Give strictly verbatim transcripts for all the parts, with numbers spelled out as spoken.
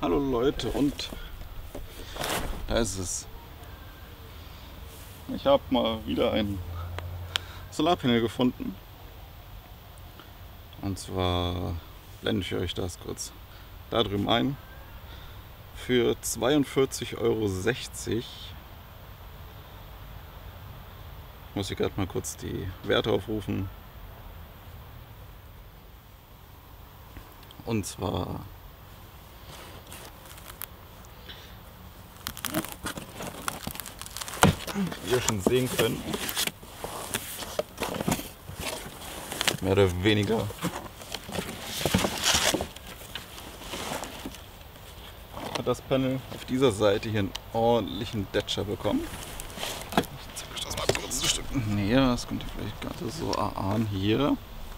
Hallo Leute, und da ist es. Ich habe mal wieder ein Solarpanel gefunden. Und zwar blende ich euch das kurz da drüben ein. Für zweiundvierzig Euro sechzig. Muss ich gerade mal kurz die Werte aufrufen. Und zwar wie ihr schon sehen könnt, mehr oder weniger hat das Panel auf dieser Seite hier einen ordentlichen Detscher bekommen. Ich zeige euch das mal kurz ein Stück näher, das könnt ihr vielleicht gerade so erahnen hier.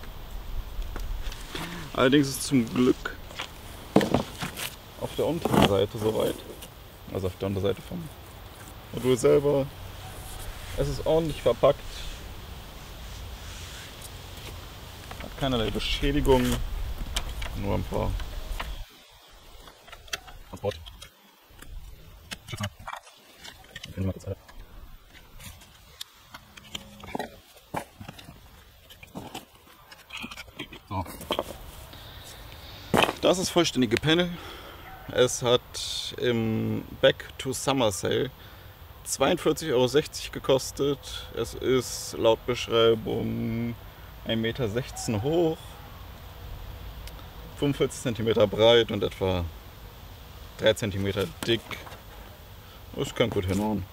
Allerdings ist zum Glück auf der unteren Seite soweit, also auf der Unterseite vom Modul selber, es ist ordentlich verpackt, hat keinerlei Beschädigung, nur ein paar Transport. So. Das ist das vollständige Panel. Es hat im Back to Summer Sale zweiundvierzig Euro sechzig gekostet. Es ist laut Beschreibung ein Meter sechzehn hoch, fünfundvierzig Zentimeter breit und etwa drei Zentimeter dick. Das kann gut hinhauen.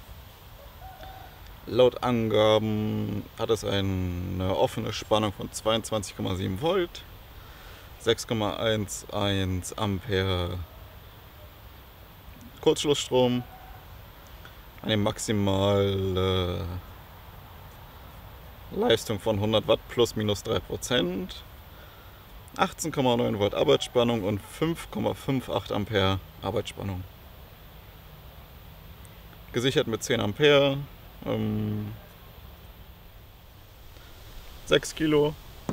Laut Angaben hat es eine offene Spannung von zweiundzwanzig Komma sieben Volt, sechs Komma elf Ampere Kurzschlussstrom, eine maximale Leistung von hundert Watt plus minus drei Prozent, achtzehn Komma neun Volt Arbeitsspannung und fünf Komma achtundfünfzig Ampere Arbeitsspannung. Gesichert mit zehn Ampere, ähm, sechs Kilo.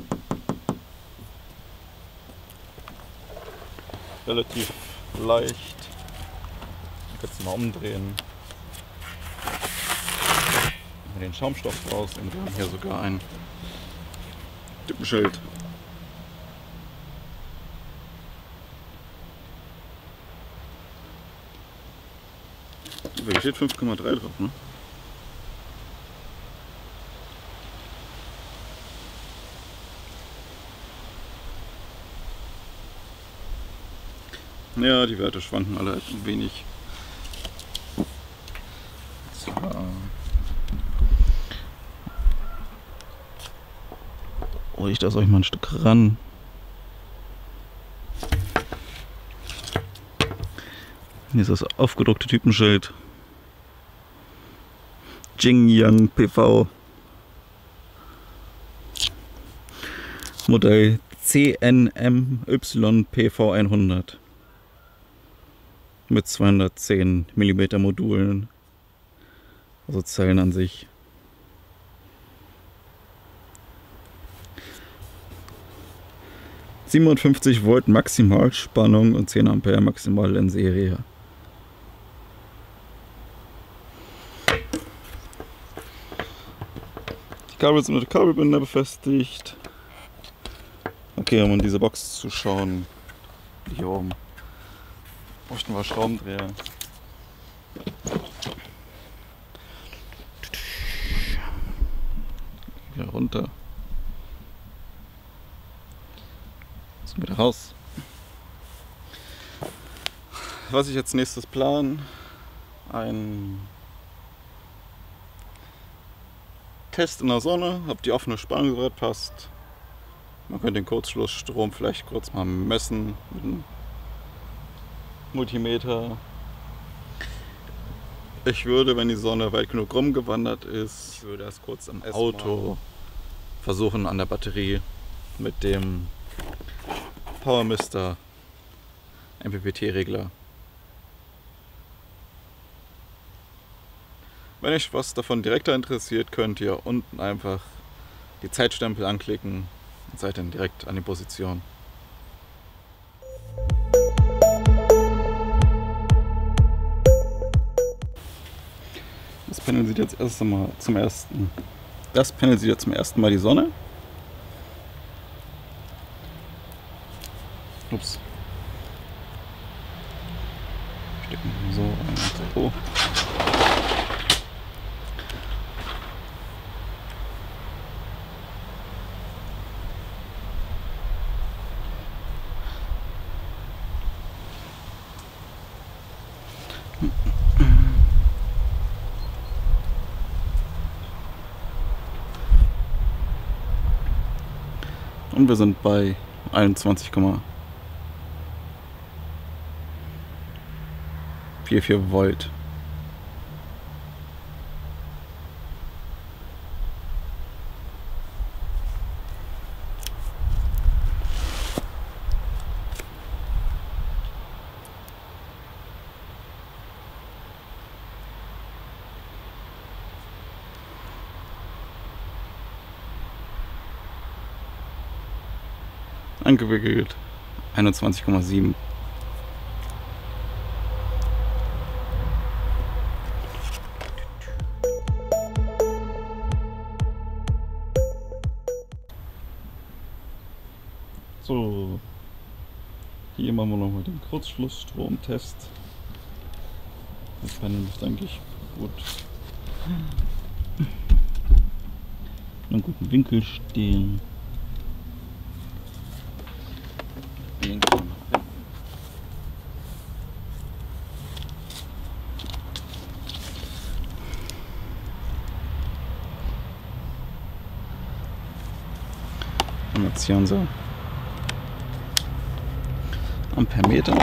Relativ leicht. Ich kann es mal umdrehen. Den Schaumstoff raus und wir haben hier sogar ein Typenschild. Hier steht fünf Komma drei drauf, ne? Ja, die Werte schwanken alle ein wenig. So. Hol ich das euch mal ein Stück ran. Hier ist das aufgedruckte Typenschild. Jingyang P V. Modell C N M Y P V hundert. Mit zweihundertzehn Millimeter Modulen. Also Zellen an sich. siebenundfünfzig Volt Maximalspannung und zehn Ampere maximal in Serie. Die Kabel sind mit Kabelbinder befestigt. Okay, um in diese Box zu schauen, hier oben bräuchten wir Schraubendreher. Hier runter. Wieder raus. Was ich jetzt nächstes plan, ein Test in der Sonne, ob die offene Spannung soweit passt. Man könnte den Kurzschlussstrom vielleicht kurz mal messen mit einem Multimeter. Ich würde, wenn die Sonne weit genug rumgewandert ist, ich würde erst kurz am Auto versuchen, an der Batterie mit dem PowerMister M P P T-Regler. Wenn euch was davon direkter interessiert, könnt ihr unten einfach die Zeitstempel anklicken und seid dann direkt an die Position. Panel sieht jetzt erst einmal zum ersten. Das Panel sieht jetzt zum ersten Mal die Sonne. Ups. Stecken wir so ein. So. Und wir sind bei einundzwanzig Komma vierundvierzig Volt. Angewickelt einundzwanzig Komma sieben. So, hier machen wir nochmal den Kurzschlussstromtest. Das Panel ist eigentlich gut. In einem guten Winkel stehen. Und jetzt hier unser Ampermeter.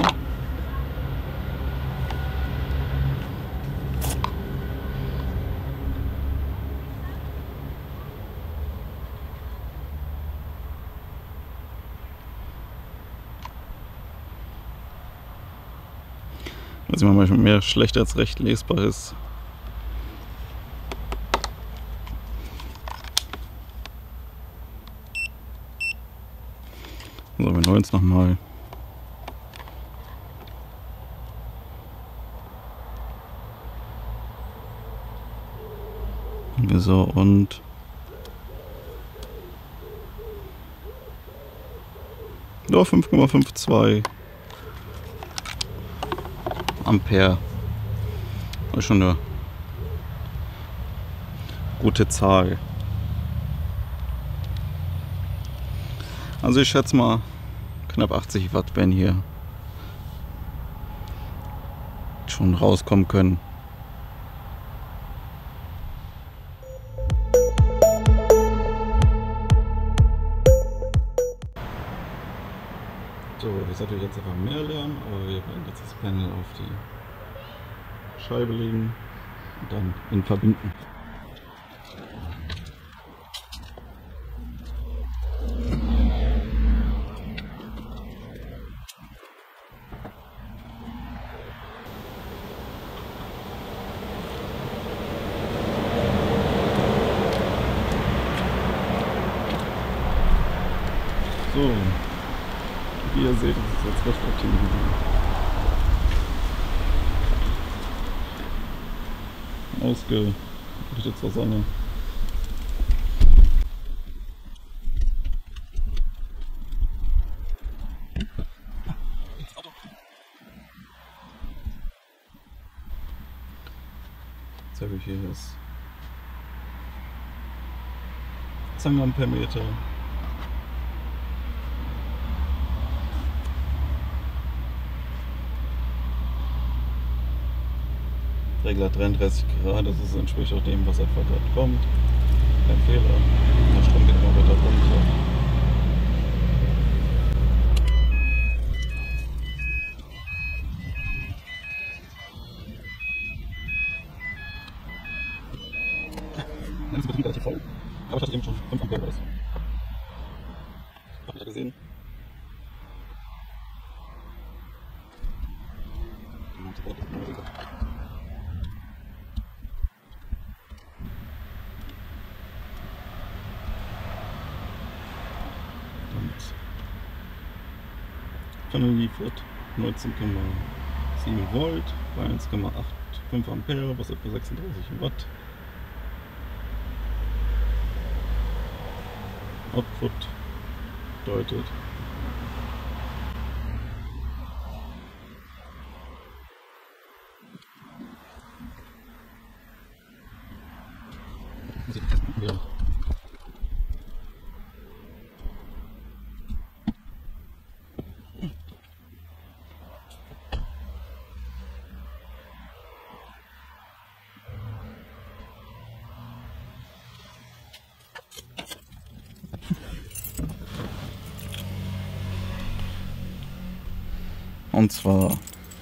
Was immer manchmal mehr schlecht als recht lesbar ist. So, wir neuen es nochmal. So, und ja, fünf Komma zweiundfünfzig Ampere. Das ist schon eine gute Zahl. Also ich schätze mal, knapp achtzig Watt werden hier schon rauskommen können. So, das ist natürlich jetzt einfach mehr Lärm, aber wir werden jetzt das Panel auf die Scheibe legen und dann ihn verbinden. So, wie ihr seht, ist es jetzt recht aktiv. Ausgerichtet zur Sonne. Jetzt habe ich hier das Zangenampermeter. Regler dreiunddreißig Grad, das ist, entspricht auch dem, was etwa gerade kommt. Kein Fehler. Der Strom geht immer weiter runter. Dann ist der Betrieb relativ voll. Aber ich hatte eben schon fünf Ampere raus. Habt ihr gesehen? Panel liefert neunzehn Komma sieben Volt bei eins Komma acht fünf Ampere, was etwa sechsunddreißig Watt. Output deutet. Ja. Und zwar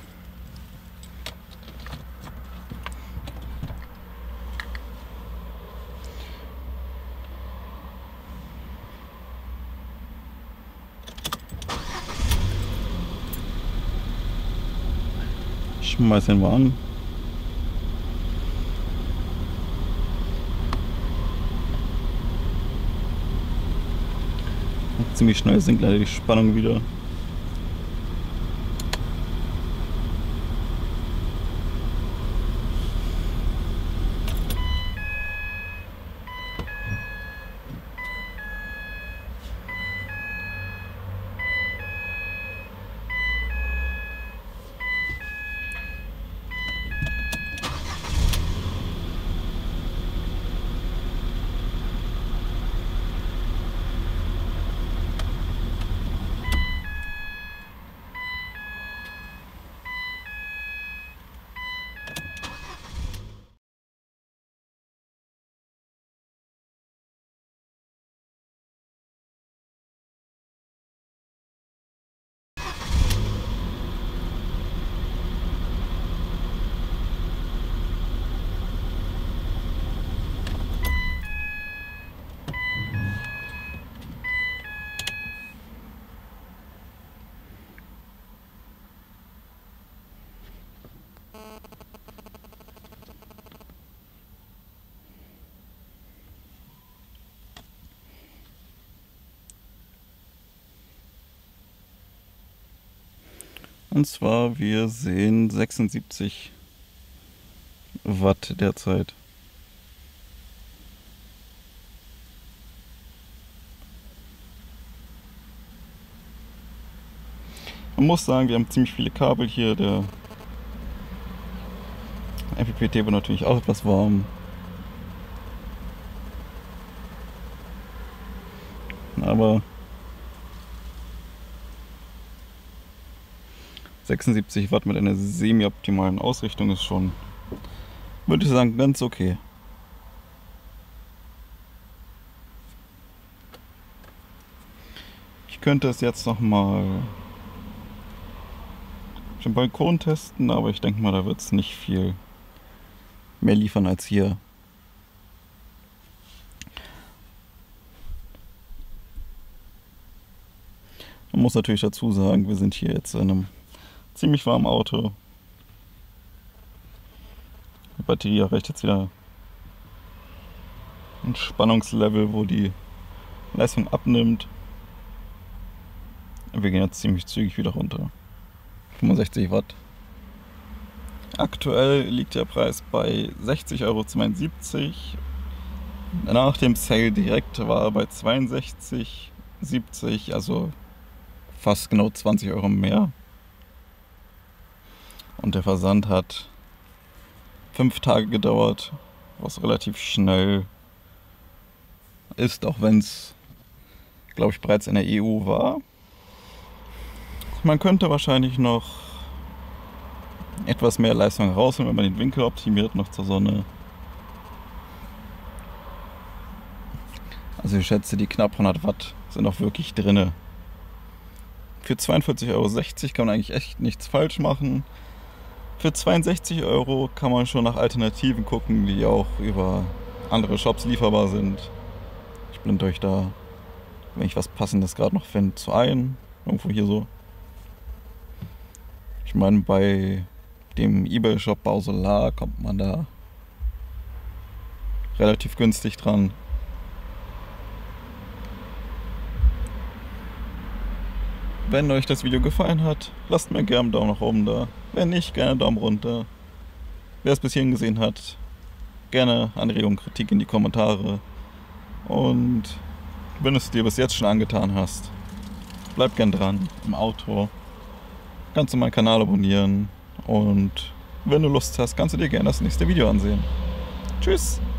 schmeißen wir an. Und ziemlich schnell sinkt leider die Spannung wieder. Und zwar, wir sehen sechsundsiebzig Watt derzeit. Man muss sagen, wir haben ziemlich viele Kabel hier. Der M P P T wird natürlich auch etwas warm. Aber sechsundsiebzig Watt mit einer semi-optimalen Ausrichtung ist schon, würde ich sagen, ganz okay. Ich könnte es jetzt nochmal auf dem Balkon testen, aber ich denke mal, da wird es nicht viel mehr liefern als hier. Man muss natürlich dazu sagen, wir sind hier jetzt in einem ziemlich warmen Auto. Die Batterie erreicht jetzt wieder ein Spannungslevel, wo die Leistung abnimmt. Wir gehen jetzt ziemlich zügig wieder runter. fünfundsechzig Watt. Aktuell liegt der Preis bei sechzig Euro zweiundsiebzig. Nach dem Sale direkt war er bei zweiundsechzig Euro siebzig, also fast genau zwanzig Euro mehr. Und der Versand hat fünf Tage gedauert, was relativ schnell ist, auch wenn es, glaube ich, bereits in der E U war. Man könnte wahrscheinlich noch etwas mehr Leistung herausholen, wenn man den Winkel optimiert, noch zur Sonne. Also ich schätze, die knapp hundert Watt sind auch wirklich drinne. Für zweiundvierzig Euro sechzig kann man eigentlich echt nichts falsch machen. Für zweiundsechzig Euro kann man schon nach Alternativen gucken, die auch über andere Shops lieferbar sind. Ich blende euch da, wenn ich was Passendes gerade noch finde, zu ein. Irgendwo hier so. Ich meine, bei dem eBay-Shop Bausolar kommt man da relativ günstig dran. Wenn euch das Video gefallen hat, lasst mir gerne einen Daumen nach oben da. Wenn nicht, gerne einen Daumen runter. Wer es bis hierhin gesehen hat, gerne Anregung, Kritik in die Kommentare. Und wenn du es dir bis jetzt schon angetan hast, bleib gern dran im Auto. Kannst du meinen Kanal abonnieren und wenn du Lust hast, kannst du dir gerne das nächste Video ansehen. Tschüss!